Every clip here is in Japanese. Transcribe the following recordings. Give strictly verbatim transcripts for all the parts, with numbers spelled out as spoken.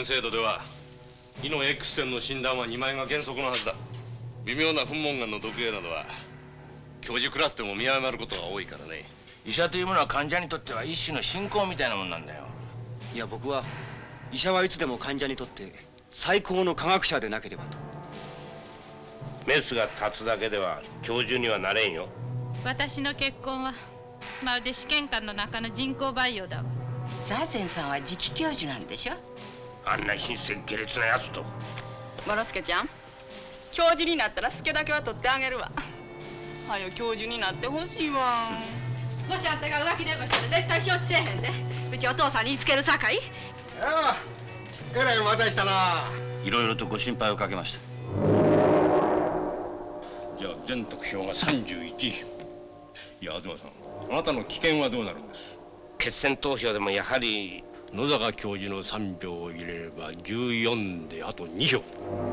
検制度では胃の X 線の診断はにまいが原則のはずだ。微妙な噴門がんの毒影などは教授クラスでも見誤ることが多いからね。 医者というものは患者にとっては一種の信仰みたいなもんなんだよ。 いや、僕は医者はいつでも患者にとって最高の科学者でなければと。 メスが立つだけでは教授にはなれんよ。 私の結婚はまるで試験官の中の人工培養だわ。 ザーゼンさんは次期教授なんでしょ。 あんな貧賤下劣なやつと。 モロスケちゃん、教授になったらスケだけは取ってあげるわ。はよ教授になってほしいわ。 もしあんたが浮気でもしたら絶対承知せえへんで。うちお父さんに言いつけるさかい。 ああ、えらい待たしたな。 いろいろとご心配をかけました。 じゃあ全得票がさんじゅういち。いや、東さん、あなたの危険はどうなるんです？ 決選投票でもやはり野坂教授のさんびょうを入れればじゅうよんであとにひょう。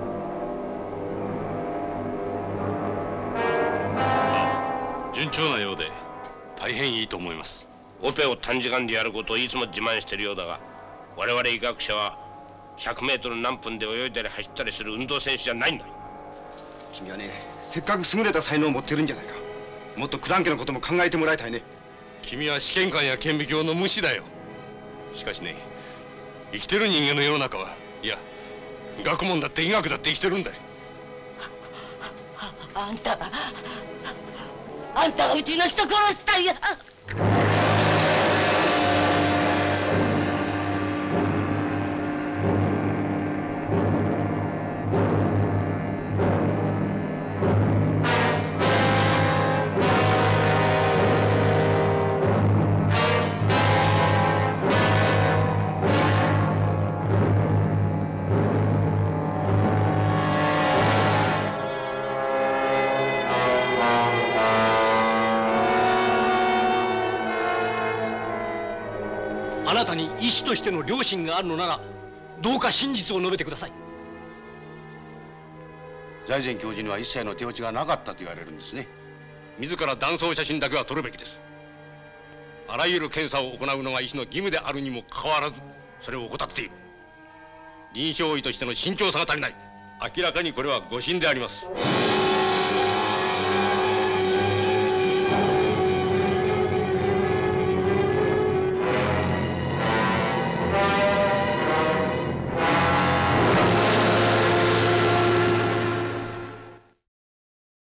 ああ、順調なようで大変いいと思います。 オペを短時間でやることをいつも自慢しているようだが、我々医学者はひゃくメートル何分で泳いだり走ったりする運動選手じゃないんだ。 君はね、せっかく優れた才能を持ってるんじゃないか。もっとクランケのことも考えてもらいたいね。 君は試験官や顕微鏡の無視だよ。しかしね、生きてる人間の世の中は、いや学問だって医学だって生きてるんだよ。 あ、あんたがあんたがうちの人殺したんや。 あなたに医師としての良心があるのなら、どうか真実を述べてください。 財前教授には一切の手落ちがなかったと言われるんですね。 自ら断層写真だけは撮るべきです。あらゆる検査を行うのが医師の義務であるにもかかわらず、それを怠っている。臨床医としての慎重さが足りない。明らかにこれは誤診であります。